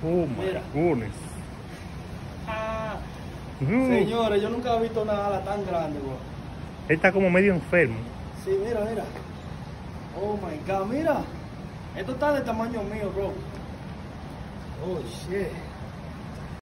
Oh my Mira. goodness. Ah, Mm. señores, yo nunca he visto una ala tan grande, bro. Él está como medio enfermo. Sí, mira, mira. Oh my God, mira. Esto está del tamaño mío, bro. Oh shit.